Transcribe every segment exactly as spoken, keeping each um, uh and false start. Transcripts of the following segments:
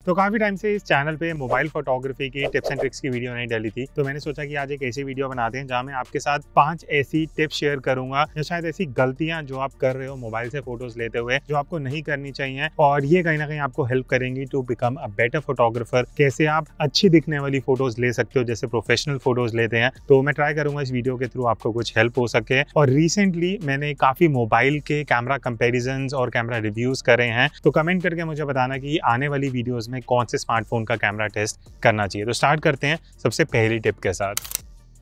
तो काफ़ी टाइम से इस चैनल पे मोबाइल फोटोग्राफी की टिप्स एंड ट्रिक्स की वीडियो नहीं डली थी, तो मैंने सोचा कि आज एक ऐसी वीडियो बनाते हैं जहाँ मैं आपके साथ पांच ऐसी टिप्स शेयर करूंगा या शायद ऐसी गलतियां जो आप कर रहे हो मोबाइल से फोटोज लेते हुए जो आपको नहीं करनी चाहिए, और ये कहीं ना कहीं आपको हेल्प करेंगी to become a better photographer. कैसे आप अच्छी दिखने वाली फोटोज ले सकते हो जैसे प्रोफेशनल फोटोज लेते हैं। तो मैं ट्राई करूंगा इस वीडियो के थ्रू आपको कुछ हेल्प हो सके। और रिसेंटली मैंने काफ़ी मोबाइल के कैमरा कंपेरिजन और कैमरा रिव्यूज करे हैं, तो कमेंट करके मुझे बताना कि आने वाली वीडियोज में कौन से स्मार्टफोन का कैमरा टेस्ट करना चाहिए। तो स्टार्ट करते हैं सबसे पहली टिप के साथ।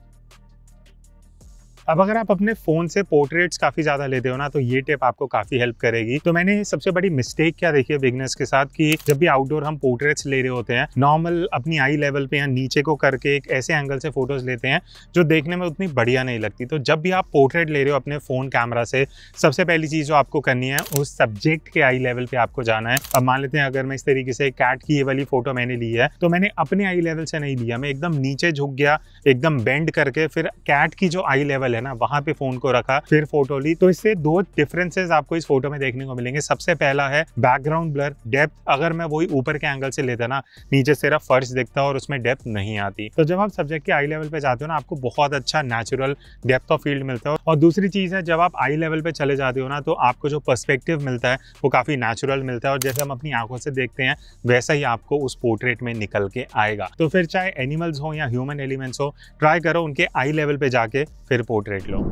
अब अगर आप अपने फोन से पोर्ट्रेट्स काफी ज्यादा लेते हो ना, तो ये टिप आपको काफी हेल्प करेगी। तो मैंने सबसे बड़ी मिस्टेक क्या देखी है बिगनर्स के साथ कि जब भी आउटडोर हम पोर्ट्रेट्स ले रहे होते हैं, नॉर्मल अपनी आई लेवल पे या नीचे को करके एक ऐसे एंगल से फोटोज लेते हैं जो देखने में उतनी बढ़िया नहीं लगती। तो जब भी आप पोर्ट्रेट ले रहे हो अपने फोन कैमरा से, सबसे पहली चीज जो आपको करनी है उस सब्जेक्ट के आई लेवल पे आपको जाना है। अब मान लेते हैं अगर मैं इस तरीके से कैट की ये वाली फोटो मैंने ली है, तो मैंने अपने आई लेवल से नहीं लिया, मैं एकदम नीचे झुक गया, एकदम बेंड करके फिर कैट की जो आई लेवल है ना वहां पे फोन को रखा, फिर फोटो ली। तो इससे दो डिफरेंसेस आपको इस फोटो में देखने को मिलेंगे। सबसे पहला है बैकग्राउंड ब्लर, डेप्थ। अगर मैं वही ऊपर के एंगल से लेता ना, नीचे सिर्फ फर्श दिखता और उसमें डेप्थ नहीं आती। तो जब आप सब्जेक्ट के आई लेवल पे जाते हो ना, आपको बहुत अच्छा नेचुरल डेप्थ ऑफ फील्ड मिलता है। और दूसरी चीज है, जब आप आई लेवल पे चले जाते हो ना, तो आपको जो पर्सपेक्टिव मिलता है वो काफी नेचुरल मिलता है, और जैसे हम अपनी आंखों से देखते हैं वैसा ही आपको उस पोर्ट्रेट में निकल के आएगा। तो फिर चाहे एनिमल्स हो या ह्यूमन एलिमेंट्स हो, ट्राई करो उनके आई लेवल पे जाके फिर पोर्ट्रेट लो।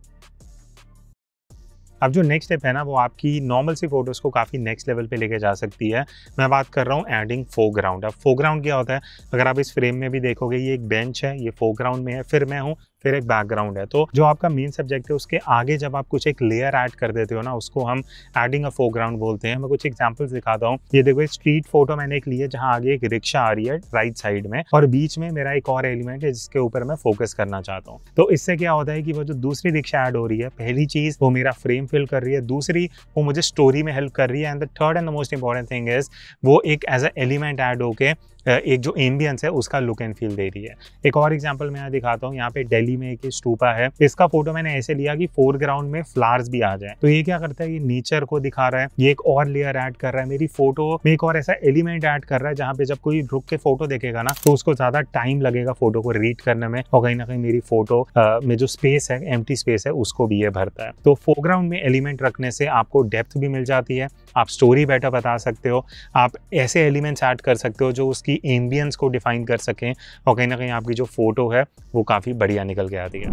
अब जो नेक्स्ट स्टेप है ना, वो आपकी नॉर्मल सी फोटोज को काफ़ी नेक्स्ट लेवल पे लेके जा सकती है। मैं बात कर रहा हूँ एडिंग फोरग्राउंड। अब फोरग्राउंड क्या होता है, अगर आप इस फ्रेम में भी देखोगे, ये एक बेंच है, ये फोरग्राउंड में है, फिर मैं हूँ, फिर एक बैकग्राउंड है। तो जो आपका मेन सब्जेक्ट है उसके आगे जब आप कुछ एक लेयर ऐड कर देते हो ना, उसको हम एडिंग अ फोरग्राउंड बोलते हैं। मैं कुछ एग्जांपल्स दिखाता हूँ। ये देखो, स्ट्रीट फोटो मैंने एक ली है जहाँ आगे एक रिक्शा आ रही है राइट साइड में, और बीच में मेरा एक और एलिमेंट है जिसके ऊपर मैं फोकस करना चाहता हूँ। तो इससे क्या होता है कि वो जो दूसरी रिक्शा ऐड हो रही है, पहली चीज वो मेरा फ्रेम फिल कर रही है, दूसरी वो मुझे स्टोरी में हेल्प कर रही है, and the third and the most important thing is वो एक एज अ एलिमेंट ऐड होके एक जो एम्बियंस है उसका लुक एंड फील दे रही है। एक और एग्जांपल मैं यहाँ दिखाता हूँ। यहाँ पे दिल्ली में एक स्टूपा है, इसका फोटो मैंने ऐसे लिया कि फोरग्राउंड में फ्लावर्स भी आ जाए। तो ये क्या करता है, ये नेचर को दिखा रहा है, ये एक और लेयर ऐड कर रहा है, मेरी फोटो में एक और ऐसा एलिमेंट ऐड कर रहा है जहाँ पे जब कोई रुक के फोटो देखेगा ना, तो उसको ज्यादा टाइम लगेगा फोटो को रीड करने में, और कहीं ना कहीं मेरी फोटो में जो स्पेस है, एम्प्टी स्पेस है, उसको भी ये भरता है। तो फोरग्राउंड में एलिमेंट रखने से आपको डेप्थ भी मिल जाती है, आप स्टोरी बेटर बता सकते हो, आप ऐसे एलिमेंट्स ऐड कर सकते हो जो उसकी एम्बियंस को डिफाइन कर सकें, और कहीं ना कहीं आपकी जो फोटो है वो काफी बढ़िया निकल के आती है।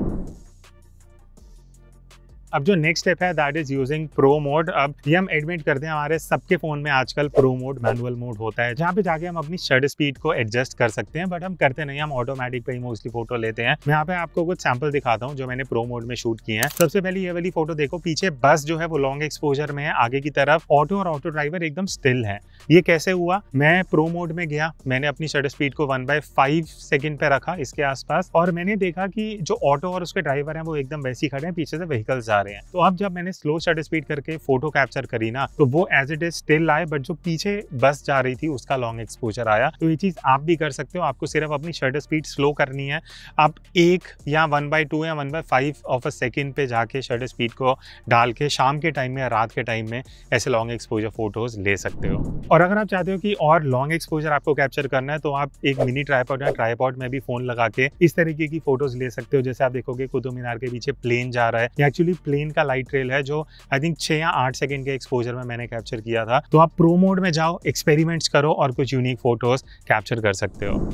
अब जो नेक्स्ट स्टेप है that is using pro mode. अब ये हम एडमिट करते हैं, हमारे सबके फोन में आजकल प्रो मोड, मैनुअल मोड होता है, जहाँ पे जाके हम अपनी शटर स्पीड को एडजस्ट कर सकते हैं, बट हम करते नहीं, हम ऑटोमेटिक पे ही मोस्टली फोटो लेते हैं। मैं यहाँ पे आपको कुछ सैंपल दिखाता हूँ जो मैंने प्रो मोड में शूट किए हैं। सबसे पहले ये वाली फोटो देखो, पीछे बस जो है वो लॉन्ग एक्सपोजर में है, आगे की तरफ ऑटो और ऑटो ड्राइवर एकदम स्टिल है। ये कैसे हुआ, मैं प्रो मोड में गया, मैंने अपनी शटर स्पीड को वन बाय फाइव सेकेंड पे रखा इसके आसपास, और मैंने देखा कि जो ऑटो और उसके ड्राइवर है वो एकदम वैसे ही खड़े हैं, पीछे से व्हीकल्स आ रहे हैं। तो अब जब मैंने स्लो शटर स्पीड करके फोटो कैप्चर करी ना, तो वो एज इट इज स्टिल आए, बट जो पीछे बस जा रही थी उसका लॉन्ग एक्सपोजर आया। तो ये चीज आप भी कर सकते हो, आपको सिर्फ अपनी शटर स्पीड स्लो करनी है। आप एक या वन बाई टू या one by five of a second पे जाके शटर स्पीड को डाल के शाम के टाइम में या रात के टाइम में ऐसे लॉन्ग एक्सपोजर फोटोज ले सकते हो। और अगर आप चाहते हो कि और लॉन्ग एक्सपोजर आपको कैप्चर करना है, तो आप एक मिनी ट्राइपॉड या ट्राइपॉड में भी फोन लगा के इस तरीके की फोटोज ले सकते हो। जैसे आप देखोगे कुतुब मीनार के पीछे प्लेन जा रहा है, एक्चुअली प्लेन का लाइट ट्रेल है जो आई थिंक छह या आठ सेकंड के एक्सपोजर में मैंने कैप्चर किया था। तो आप प्रो मोड में जाओ, एक्सपेरिमेंट्स करो और कुछ यूनिक फोटोज कैप्चर कर सकते हो।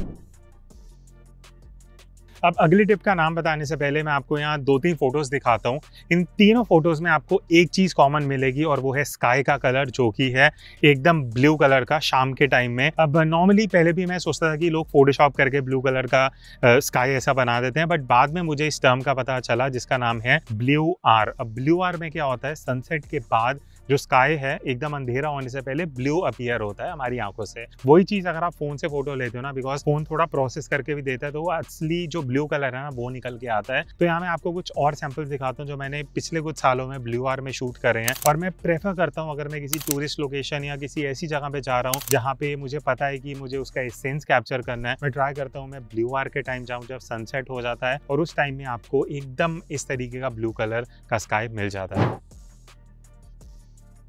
अब अगली टिप का नाम बताने से पहले मैं आपको यहाँ दो तीन फोटोज दिखाता हूँ। इन तीनों फोटोज में आपको एक चीज कॉमन मिलेगी, और वो है स्काई का कलर, जो कि है एकदम ब्लू कलर का शाम के टाइम में। अब नॉर्मली पहले भी मैं सोचता था कि लोग फोटोशॉप करके ब्लू कलर का स्काई ऐसा बना देते हैं, बट बाद में मुझे इस टर्म का पता चला जिसका नाम है ब्लू आर। अब ब्लू आर में क्या होता है, सनसेट के बाद जो स्काई है एकदम अंधेरा होने से पहले ब्लू अपीयर होता है हमारी आंखों से। वही चीज अगर आप फोन से फोटो लेते हो ना, बिकॉज फोन थोड़ा प्रोसेस करके भी देता है, तो वो असली जो ब्लू कलर है ना वो निकल के आता है। तो यहाँ मैं आपको कुछ और सैंपल्स दिखाता हूँ जो मैंने पिछले कुछ सालों में ब्लू आर में शूट करे हैं। और मैं प्रेफर करता हूँ, अगर मैं किसी टूरिस्ट लोकेशन या किसी ऐसी जगह पे जा रहा हूँ जहाँ पे मुझे पता है कि मुझे उसका एसेंस कैप्चर करना है, मैं ट्राई करता हूँ मैं ब्लू आर के टाइम जाऊँ जब सनसेट हो जाता है, और उस टाइम में आपको एकदम इस तरीके का ब्लू कलर का स्काई मिल जाता है।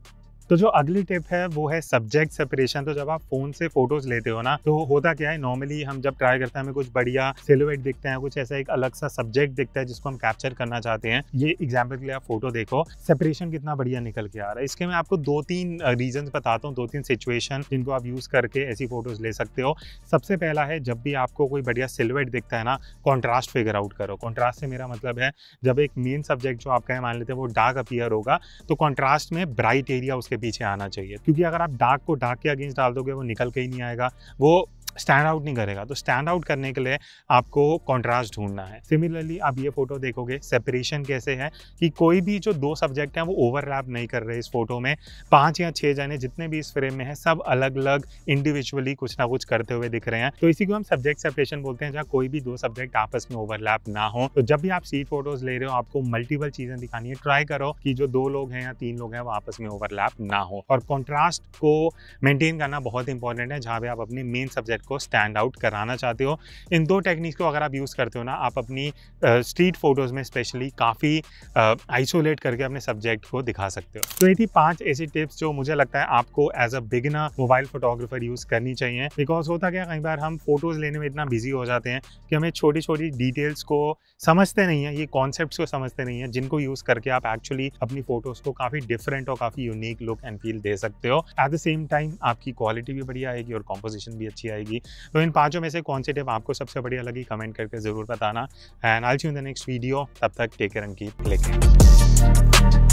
तो जो अगली टिप है वो है सब्जेक्ट सेपरेशन। तो जब आप फोन से फोटोज लेते हो ना, तो होता क्या है, नॉर्मली हम जब ट्राई करते हैं हमें कुछ बढ़िया सिलुएट दिखता है, कुछ ऐसा एक अलग सा सब्जेक्ट दिखता है जिसको हम कैप्चर करना चाहते हैं। ये एग्जाम्पल के लिए आप फोटो देखो, सेपरेशन कितना बढ़िया निकल के आ रहा है। इसके मैं आपको दो तीन रीजन बताता हूँ, दो तीन सिचुएशन जिनको आप यूज करके ऐसी फोटोज ले सकते हो। सबसे पहला है, जब भी आपको कोई बढ़िया सिलुएट दिखता है ना, कॉन्ट्रास्ट फिगर आउट करो। कॉन्ट्रास्ट से मेरा मतलब है, जब एक मेन सब्जेक्ट जो आपका है मान लेते हैं वो डार्क अपीयर होगा, तो कॉन्ट्रास्ट में ब्राइट एरिया उसके पीछे आना चाहिए, क्योंकि अगर आप डार्क को डार्क के अगेंस्ट डाल दोगे वो निकल के ही नहीं आएगा, वो स्टैंड आउट नहीं करेगा। तो स्टैंड आउट करने के लिए आपको कॉन्ट्रास्ट ढूंढना है। सिमिलरली आप ये फोटो देखोगे, सेपरेशन कैसे है कि कोई भी जो दो सब्जेक्ट हैं वो ओवरलैप नहीं कर रहे इस फोटो में। पांच या छह जने जितने भी इस फ्रेम में है सब अलग अलग इंडिविजुअली कुछ ना कुछ करते हुए दिख रहे हैं। तो इसी को हम सब्जेक्ट सेपरेशन बोलते हैं, जहाँ कोई भी दो सब्जेक्ट आपस में ओवरलैप ना हो। तो जब भी आप स्ट्रीट फोटोज ले रहे हो, आपको मल्टीपल चीजें दिखानी है, ट्राई करो कि जो दो लोग हैं या तीन लोग हैं वो आपस में ओवरलैप ना हो। और कॉन्ट्रास्ट को मेंटेन करना बहुत इंपॉर्टेंट है, जहाँ पे आप अपने मेन सब्जेक्ट को स्टैंड आउट कराना चाहते हो। इन दो टेक्निक्स को अगर आप यूज करते हो ना, आप अपनी स्ट्रीट फोटोज में स्पेशली काफी आइसोलेट करके अपने सब्जेक्ट को दिखा सकते हो। तो ये थी पांच ऐसी टिप्स जो मुझे लगता है आपको as a beginner mobile photographer use करनी चाहिए। बिकॉज होता क्या, कई बार हम फोटोज लेने में इतना बिजी हो जाते हैं कि हमें छोटी छोटी डिटेल्स को समझते नहीं है, ये कॉन्सेप्ट्स को समझते नहीं है, जिनको यूज करके आप एक्चुअली अपनी फोटोज को काफी डिफरेंट और काफी यूनिक लुक एंड फील दे सकते हो। एट द सेम टाइम आपकी क्वालिटी भी बढ़िया आएगी और कॉम्पोजिशन भी अच्छी आएगी। तो इन पांचों में से कौन सी टिप आपको सबसे बढ़िया लगी, कमेंट करके जरूर बताना। And I will see you in the next video. तब तक take care and keep clicking.